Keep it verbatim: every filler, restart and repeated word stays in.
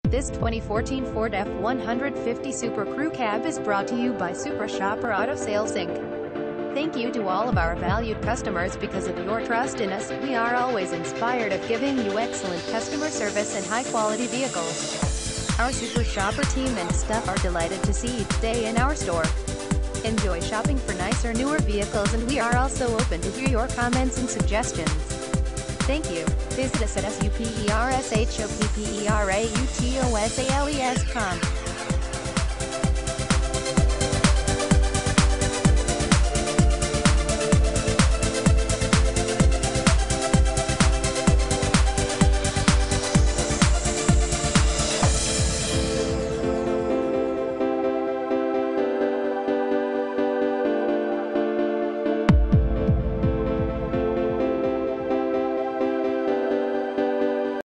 This twenty fourteen Ford F one fifty SuperCrew cab is brought to you by Super Shopper Auto Sales Incorporated. Thank you to all of our valued customers. Because of your trust in us, we are always inspired of giving you excellent customer service and high-quality vehicles. Our Super Shopper team and staff are delighted to see each day in our store. Enjoy shopping for nicer, newer vehicles, and we are also open to hear your comments and suggestions. Thank you. Visit us at supershoppersales dot com.